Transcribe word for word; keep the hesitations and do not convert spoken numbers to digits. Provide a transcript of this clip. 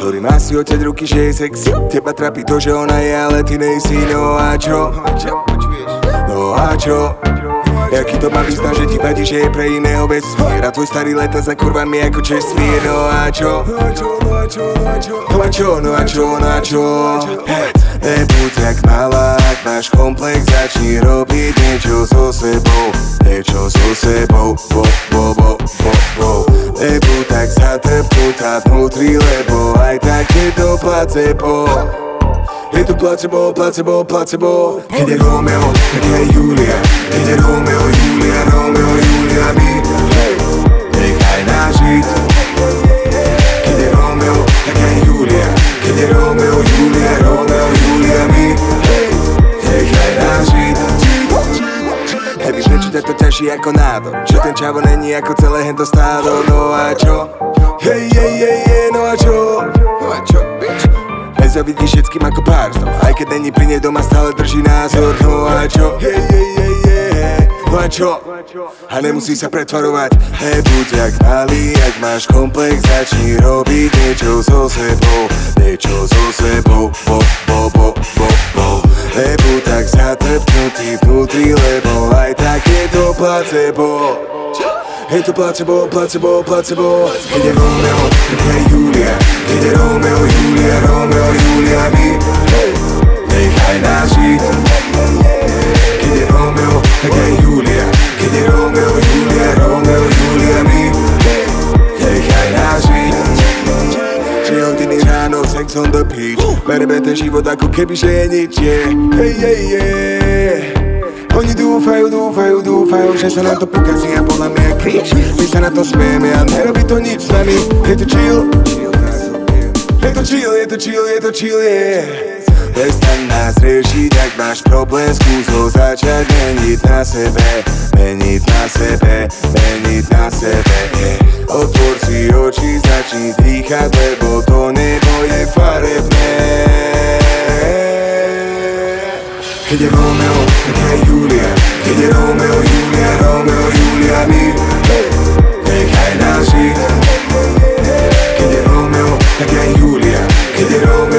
Sorry, má si oteť ruky, že je sexy. Teba trápi to, že ona je, ale ty nejsi. No a čo? No a čo? Jaký to má význam, že ti vadí, že je pre iného vesmír. A tvoj starý leta za kurvami ako čestmír. No a čo? No a čo? No a čo? No a čo? No a čo? No a čo? Nebuď tak malá, ak máš komplex, začni robiť niečo so sebou. Niečo so sebou, bo, bo, bo, bo, bo. Nebuď tak zatrpnutá vnútri, lebo aj tak je to placebo. Je to placebo, placebo, placebo. Keď je Romeo, tak je Julia. Keď je Romeo, Julia, Romeo, Julia, my nechaj nás žiť. Keď je Romeo, tak je Julia. Keď je Romeo, Julia, Romeo, Julia, my nechaj nás žiť. Heavy, prečo ťa to ťaží ako nádor? Čo ten čavo není ako celé hento stádo? No a čo? Hej, hej, hej, hej, no a čo? No a čo, bitch? Nezavidí všetkým ako párstvo. Aj keď není pri nej doma, stále drží názor. No a čo? Hej, hej, hej, hej. No a čo? A nemusí sa pretvarovať. Nebuď jak malý, ak máš komplex, začni robiť niečo so sebou. Niečo so sebou, bo, bo, bo, bo, bo. Nebuď tak zatrpnutý vnútri, lebo aj tak je to placebo. Je to placebo, placebo, placebo. Keď je Romeo, tak je Julia. Keď je Romeo, Julia, Romeo, Julia, my nechaj nás žiť. Keď je Romeo, tak je Julia. Keď je Romeo, Julia, Romeo, Julia, my nechaj nás žiť. Tri hodiny ráno, sex on the beach. Bereme ten život ako keby, že je nič, yeah. Hey, hey, yeah. Oni dúfajú, dúfajú, dúfajú, že sa nám to pokazí a podľa mňa kríč. My sa na to smejeme a nerobí to nič s nami. Je to chill, je to chill, je to chill, je to chill, yeah. Prestaň nás riešiť, ak máš problém, skús ho začať meniť na sebe. Meniť na sebe, meniť na sebe, yeah. Otvor si oči, začni dýchať, lebo to nebo je farebné. Keď je Romeo, tak je Julia. Keď je Romeo, Julia, Romeo, Julia, my nechaj nás žiť. Keď je Romeo, tak je Julia. Keď je Romeo,